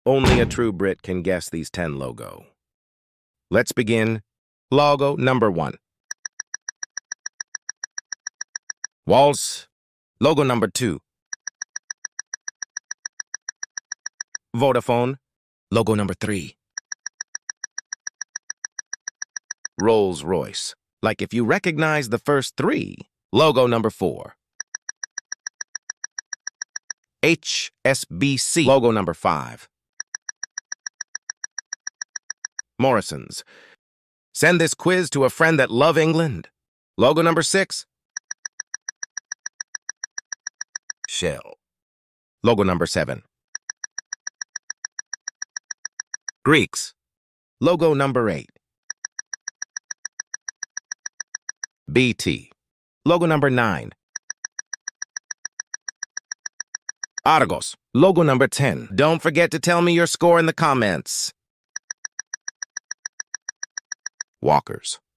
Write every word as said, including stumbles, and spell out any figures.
Only a true Brit can guess these ten logo. Let's begin. Logo number one. Waltz. Logo number two. Vodafone. Logo number three. Rolls-Royce. Like if you recognize the first three. Logo number four. H S B C. Logo number five. Morrison's. Send this quiz to a friend that love England. Logo number six. Shell. Logo number seven. Greeks. Logo number eight. B T. Logo number nine. Argos. Logo number ten. Don't forget to tell me your score in the comments. Walkers.